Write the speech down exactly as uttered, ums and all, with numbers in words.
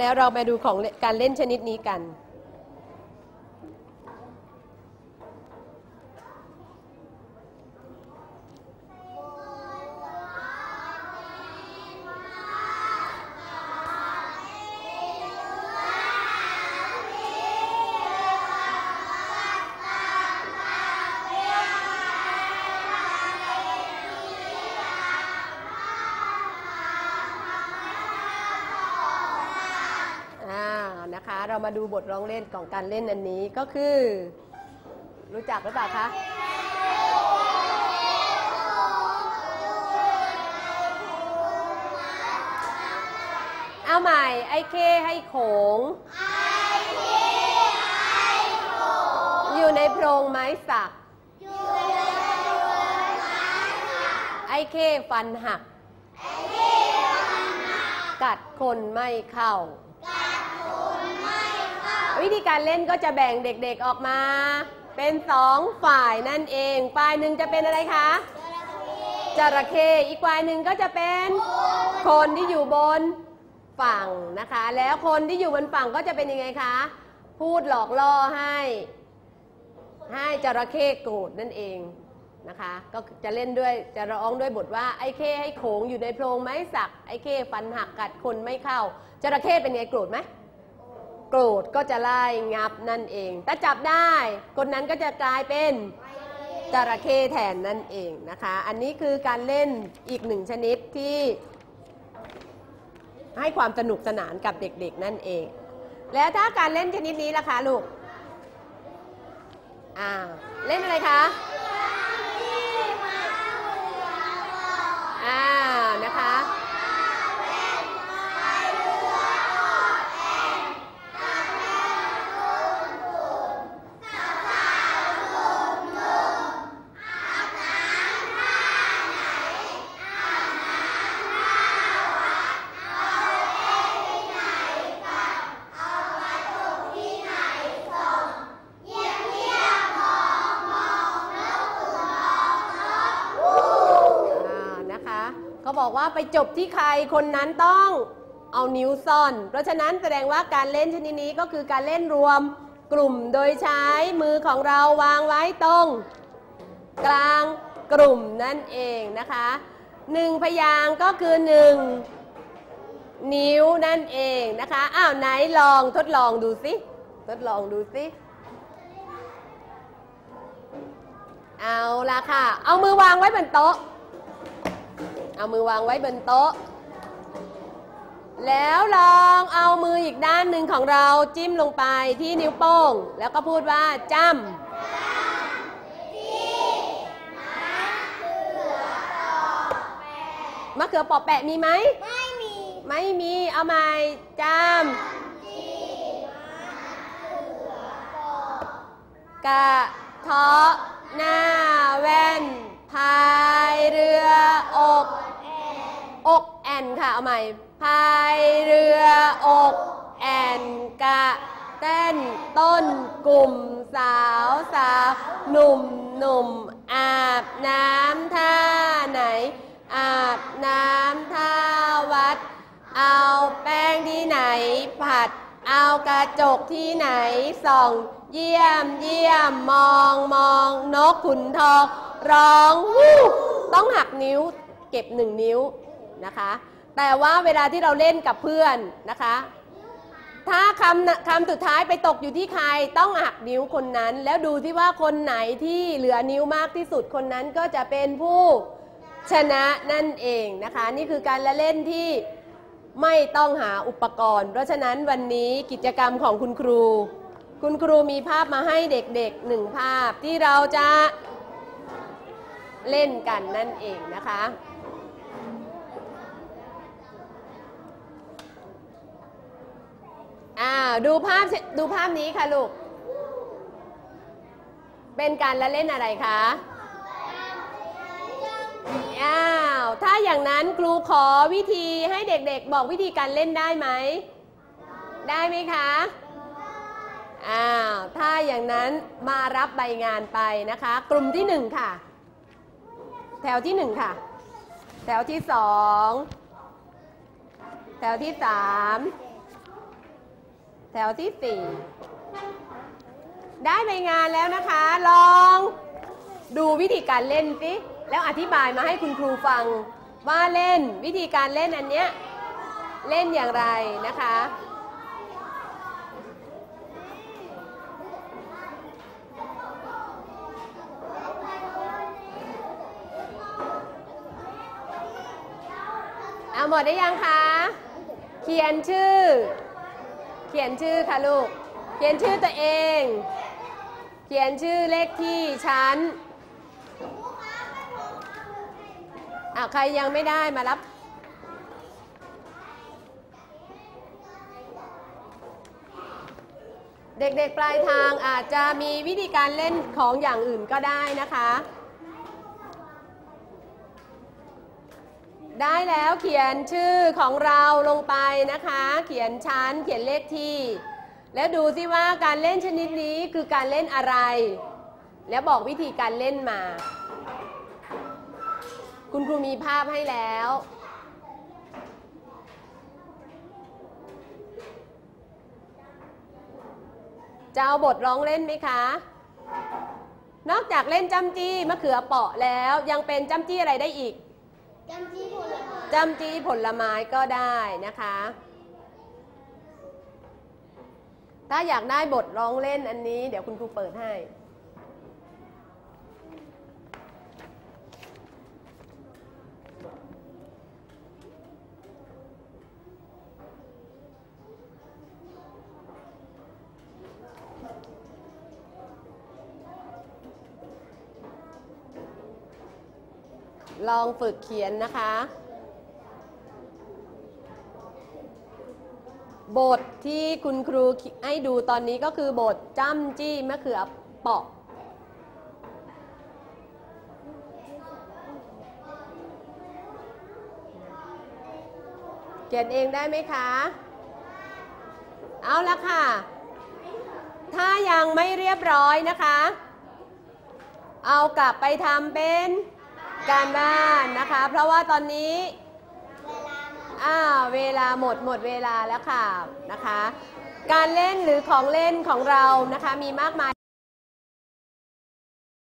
แล้วเรามาดูของการเล่นชนิดนี้กันเรามาดูบทร้องเล่นของการเล่นอันนี้ก็คือรู้จักหรือเปล่าคะเอาใหม่ไอ้เข้ให้โขงอยู่ในโพรงไม้สักไอ้เข้ฟันหักกัดคนไม่เข้าวิธีการเล่นก็จะแบ่งเด็กๆออกมาเป็นสองฝ่ายนั่นเองฝ่ายหนึ่งจะเป็นอะไรคะจระเข้อีกฝ่ายหนึ่งก็จะเป็นคนที่อยู่บนฝั่งนะคะแล้วคนที่อยู่บนฝั่งก็จะเป็นยังไงคะพูดหลอกล่อให้ให้จระเข้โกรธนั่นเองนะคะก็จะเล่นด้วยจะร้องด้วยบทว่าไอ้เข้ให้โขงอยู่ในโพรงไม้สักไอ้เข้ฟันหักกัดคนไม่เข้าจระเข้เป็นไงโกรธไหมโกรธก็จะไล่งับนั่นเองถ้าจับได้คนนั้นก็จะกลายเป็นจระเข้แทนนั่นเองนะคะอันนี้คือการเล่นอีกหนึ่งชนิดที่ให้ความสนุกสนานกับเด็กๆนั่นเองแล้วถ้าการเล่นชนิดนี้ล่ะคะลูกอ่าเล่นอะไรคะอ่านะคะบอกว่าไปจบที่ใครคนนั้นต้องเอานิ้วซ่อนเพราะฉะนั้นแสดงว่าการเล่นชนิดนี้ก็คือการเล่นรวมกลุ่มโดยใช้มือของเราวางไว้ตรงกลางกลุ่มนั่นเองนะคะหนึ่งพยางค์ก็คือหนึ่งนิ้วนั่นเองนะคะอ้าวไหนลองทดลองดูสิทดลองดูสิเอาละค่ะเอามือวางไว้บนโต๊ะเอามือวางไว้บนโต๊ะแล้วลองเอามืออีกด้านหนึ่งของเราจิ้มลงไปที่นิ้วโป้งแล้วก็พูดว่าจ้ำมะเขือปอแปะมีไหมไม่มีไม่มีเอาใหม่จ้ำกะเทาะหน้าแว่นพายเรืออกอกแอนค่ะเอาใหม่พายเรืออกแอนกะเต้นต้นกลุ่มสาวสาวหนุ่มหนุ่มอาบน้ำท่าไหนอาบน้ำท่าวัดเอาแป้งที่ไหนผัดเอากระจกที่ไหนส่องเยี่ยมเยี่ยมมองมองนกขุนทองร้องวู้ต้องหักนิ้วเก็บหนึ่งนิ้วนะคะแต่ว่าเวลาที่เราเล่นกับเพื่อนนะคะถ้าคำคำสุดท้ายไปตกอยู่ที่ใครต้องหักนิ้วคนนั้นแล้วดูที่ว่าคนไหนที่เหลือนิ้วมากที่สุดคนนั้นก็จะเป็นผู้ชนะนั่นเองนะคะนี่คือการละเล่นที่ไม่ต้องหาอุปกรณ์เพราะฉะนั้นวันนี้กิจกรรมของคุณครูคุณครูมีภาพมาให้เด็กๆหนึ่งภาพที่เราจะเล่นกันนั่นเองนะคะอ่าดูภาพดูภาพนี้ค่ะลูกเป็นการละเล่นอะไรคะอ้าวถ้าอย่างนั้นครูขอวิธีให้เด็กๆบอกวิธีการเล่นได้ไหมได้ไหมคะอ้าวถ้าอย่างนั้นมารับใบงานไปนะคะกลุ่มที่หนึ่งค่ะแถวที่หนึ่งค่ะแถวที่สองแถวที่สามแถวที่สี่ได้ใบงานแล้วนะคะ ลองดูวิธีการเล่นสิแล้วอธิบายมาให้คุณครูฟังว่าเล่นวิธีการเล่นอันเนี้ยเล่นอย่างไรนะคะเอาหมดได้ยังคะเขียนชื่อเขียนชื่อค่ะลูกเขียนชื่อตัวเองเขียนชื่อเลขที่ชั้นอ่ะใครยังไม่ได้มารับเด็กๆปลายทางอาจจะมีวิธีการเล่นของอย่างอื่นก็ได้นะคะได้แล้วเขียนชื่อของเราลงไปนะคะเขียนชั้นเขียนเลขที่แล้วดูสิว่าการเล่นชนิดนี้คือการเล่นอะไรแล้วบอกวิธีการเล่นมาคุณครูมีภาพให้แล้วจะเอาบทร้องเล่นไหมคะนอกจากเล่นจ้ำจี้มะเขือเปาะแล้วยังเป็นจ้ำจี้อะไรได้อีกจ้ำจี้ผลไม้จ้ำจี้ผลไม้ก็ได้นะคะถ้าอยากได้บทร้องเล่นอันนี้เดี๋ยวคุณครูเปิดให้ลองฝึกเขียนนะคะบทที่คุณครูให้ดูตอนนี้ก็คือบทจ้ำจี้มะเขือเปาะเขียนเองได้ไหมคะเอาละค่ะถ้ายังไม่เรียบร้อยนะคะเอากลับไปทำเป็นการบ้านนะคะเพราะว่าตอนนี้อ่าเวลาหมดหมดเวลาแล้วค่ะนะคะการเล่นหรือของเล่นของเรานะคะมีมากมาย